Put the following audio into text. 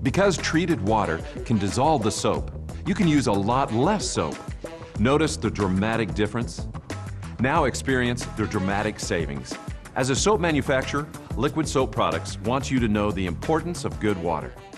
Because treated water can dissolve the soap, you can use a lot less soap. Notice the dramatic difference? Now experience the dramatic savings. As a soap manufacturer, Liquid Soap Products wants you to know the importance of good water.